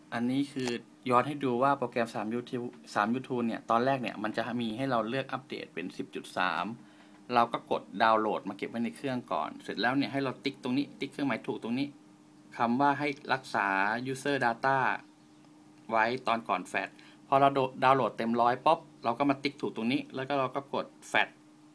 อันนี้คือย้อนให้ดูว่าโปรแกรม3 YouTube เนี่ยตอนแรกเนี่ยมันจะมีให้เราเลือกอัปเดตเป็น 10.3 เราก็กดดาวน์โหลดมาเก็บไว้ในเครื่องก่อนเสร็จแล้วเนี่ยให้เราติ๊กตรงนี้ติ๊กเครื่องหมายถูกตรงนี้คำว่าให้รักษา user data ไว้ตอนก่อนแฟลชพอเราดาวน์โหลดเต็ม100ป๊อปเราก็มาติ๊กถูกตรงนี้แล้วก็เราก็กดแฟลช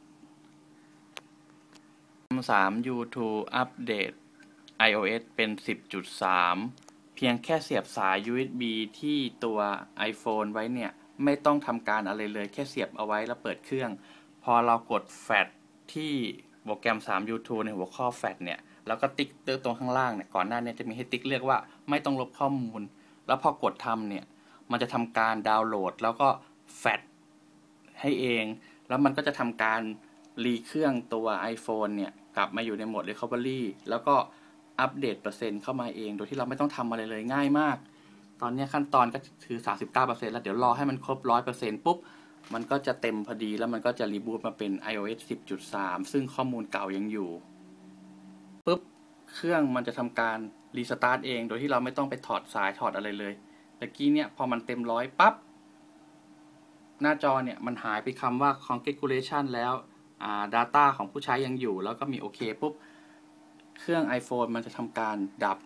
3 YouTube อัปเดต iOS เป็น 10.3 เพียงแค่เสียบสาย USB ที่ตัว iPhone ไว้เนี่ยไม่ต้องทำการอะไรเลยแค่เสียบเอาไว้แล้วเปิดเครื่องพอเรากดแฟลชที่โปรแกรม3 YouTube ในหัวข้อแฟลชเนี่ยแล้วก็ติ๊กตรงข้างล่างเนี่ยก่อนหน้านี้จะมีให้ติ๊กเลือกว่าไม่ต้องลบข้อมูลแล้วพอกดทำเนี่ยมันจะทำการดาวน์โหลดแล้วก็แฟลชให้เองแล้วมันก็จะทำการรีเครื่องตัว iPhone เนี่ยกลับมาอยู่ในโหมด Recovery แล้วก็อัปเดตเปอร์เซ็นต์เข้ามาเองโดยที่เราไม่ต้องทำอะไรเลยง่ายมากตอนนี้ขั้นตอนก็คือ 39% แล้วเดี๋ยวรอให้มันครบ 100% ปุ๊บมันก็จะเต็มพอดีแล้วมันก็จะรีบูตมาเป็น iOS 10.3 ซึ่งข้อมูลเก่ายังอยู่ปุ๊บเครื่องมันจะทำการรีสตาร์ทเองโดยที่เราไม่ต้องไปถอดสายถอดอะไรเลยตะกี้เนี่ยพอมันเต็ม100ปั๊บหน้าจอเนี่ยมันหายไปคำว่า configuration แล้วdata ของผู้ใช้ยังอยู่แล้วก็มีโอเคปุ๊บเครื่อง iPhone มันจะทำการดับ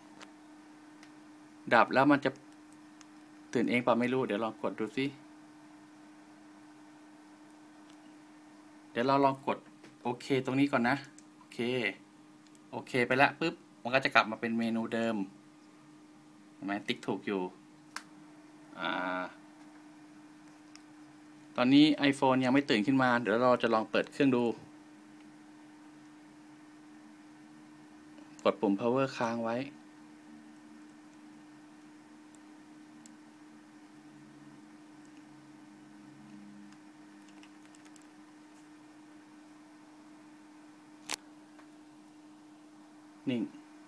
แล้วมันจะตื่นเองป่ะไม่รู้เดี๋ยวลองกดดูสิเดี๋ยวเราลองกดโอเคตรงนี้ก่อนนะโอเคไปแล้วปุ๊บมันก็จะกลับมาเป็นเมนูเดิมเห็นไหมติ๊กถูกอยู่ตอนนี้ iPhone ยังไม่ตื่นขึ้นมาเดี๋ยวเราจะลองเปิดเครื่องดูกดปุ่ม power ค้างไว้นิ่ง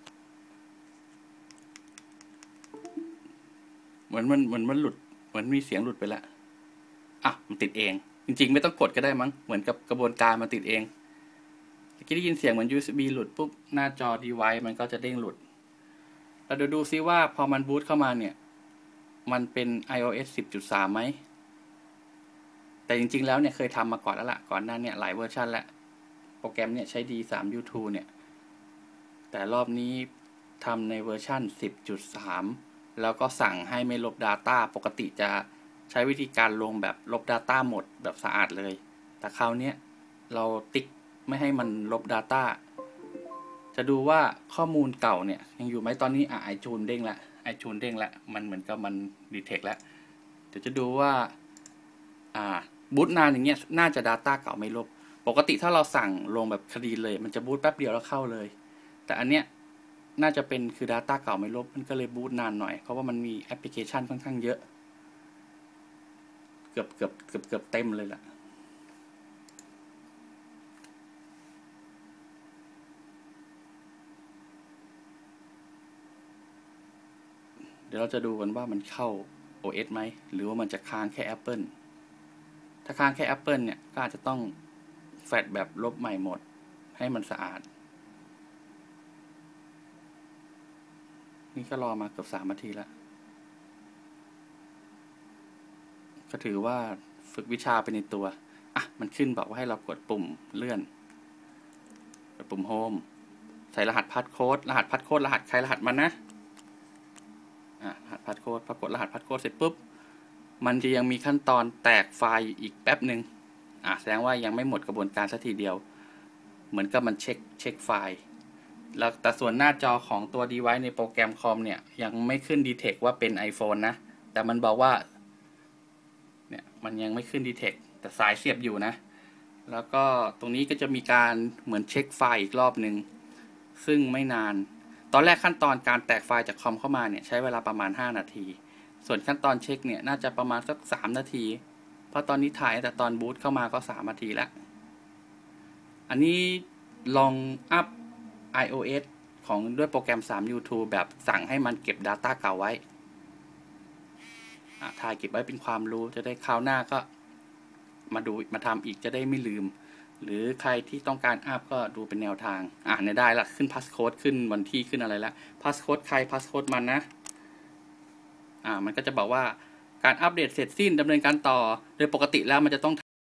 เหมือนมันหลุดเหมือนมีเสียงหลุดไปแล้วมันติดเองจริงๆไม่ต้องกดก็ได้มั้งเหมือนกับกระบวนการมันติดเองเมื่อกี้ได้ยินเสียงเหมือน USB หลุดปุ๊บหน้าจอ device มันก็จะเด้งหลุดเราดูซิว่าพอมันบูตเข้ามาเนี่ยมันเป็น iOS 10.3 ไหมแต่จริงๆแล้วเนี่ยเคยทำมาก่อนแล้วล่ะก่อนหน้าเนี่ยหลายเวอร์ชันแล้วโปรแกรมเนี่ยใช้ดี3 YouTube เนี่ยแต่รอบนี้ทำในเวอร์ชัน 10.3 แล้วก็สั่งให้ไม่ลบ Data ปกติจะใช้วิธีการลงแบบลบ Data หมดแบบสะอาดเลยแต่คราวนี้เราติ๊กไม่ให้มันลบ Data จะดูว่าข้อมูลเก่าเนี่ยยังอยู่ไหมตอนนี้iTunes เด้งละมันเหมือนกับมันดีเทคแล้วเดี๋ยวจะดูว่าบูตนานอย่างเงี้ยน่าจะ Data เก่าไม่ลบปกติถ้าเราสั่งลงแบบคดีเลยมันจะบูตแป๊บเดียวแล้วเข้าเลยแต่อันเนี้ยน่าจะเป็นคือ Data เก่าไม่ลบมันก็เลยบูตนานหน่อยเพราะว่ามันมีแอปพลิเคชันค่อนข้างเยอะเกือบเต็มเลยล่ะเดี๋ยวเราจะดูกันว่ามันเข้า OS ไหมหรือว่ามันจะค้างแค่ Apple ถ้าค้างแค่ Apple เนี่ยก็อาจจะต้องแฟลชแบบลบใหม่หมดให้มันสะอาดนี่ก็รอมาเกือบ3 นาทีแล้วก็ถือว่าฝึกวิชาไปในตัวมันขึ้นบอกว่าให้เรากดปุ่มเลื่อนกดปุ่มโฮมใส่รหัสพาสโค้ดรหัสใครรหัสมันนะรหัสพาสโค้ดพอกดรหัสพาสโค้ดเสร็จปุ๊บมันจะยังมีขั้นตอนแตกไฟล์อีกแป๊บหนึ่งแสดงว่ายังไม่หมดกระบวนการสักทีเดียวเหมือนกับมันเช็คไฟล์แล้วแต่ส่วนหน้าจอของตัว device ในโปรแกรมคอมเนี่ยยังไม่ขึ้น detect ว่าเป็น iPhone นะแต่มันบอกว่าเนี่ยมันยังไม่ขึ้น detect แต่สายเสียบอยู่นะแล้วก็ตรงนี้ก็จะมีการเหมือนเช็คไฟล์อีกรอบหนึ่งซึ่งไม่นานตอนแรกขั้นตอนการแตกไฟล์จากคอมเข้ามาเนี่ยใช้เวลาประมาณ5 นาทีส่วนขั้นตอนเช็คเนี่ยน่าจะประมาณสัก3 นาทีเพราะตอนนี้ถ่ายแต่ตอนบูตเข้ามาก็3 นาทีแล้วอันนี้ลองอัพ iOS ของด้วยโปรแกรม3 YouTube แบบสั่งให้มันเก็บ Data เก่าไว้ถ่ายเก็บไว้เป็นความรู้จะได้คราวหน้าก็มาทำอีกจะได้ไม่ลืมหรือใครที่ต้องการอัพก็ดูเป็นแนวทางเนี่ยได้ละขึ้นพาสโค้ดขึ้นวันที่ขึ้นอะไรละพาสโค้ดใครพาสโค้ดมันนะมันก็จะบอกว่าการอัปเดตเสร็จสิ้นดำเนินการต่อโดยปกติแล้วมันจะต้อง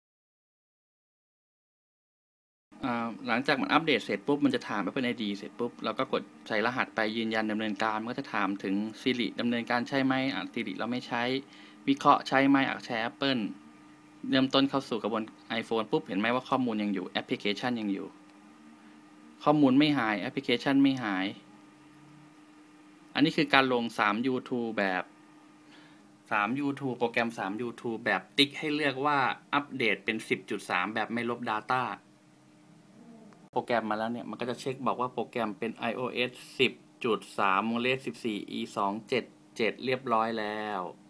หลังจากมันอัปเดตเสร็จปุ๊บมันจะถาม Apple ID เสร็จปุ๊บเราก็กดใส่รหัสไปยืนยันดำเนินการมันก็จะถามถึง Siri ดำเนินการใช่ไหมSiri เราไม่ใช้วิเคราะห์ใช้ไหมใช้ Apple เริ่มต้นเข้าสู่กระบวน iPhone ปุ๊บเห็นไหมว่าข้อมูลยังอยู่แอปพลิเคชันยังอยู่ข้อมูลไม่หายแอปพลิเคชันไม่หายอันนี้คือการลง3 YouTube แบบ3 YouTube โปรแกรม3 YouTube แบบติ๊กให้เลือกว่าอัปเดตเป็น 10.3 แบบไม่ลบ Data โปรแกรมมาแล้วเนี่ยมันก็จะเช็คบอกว่าโปรแกรมเป็น iOS 10.3 14 E 277 เรียบร้อยแล้ว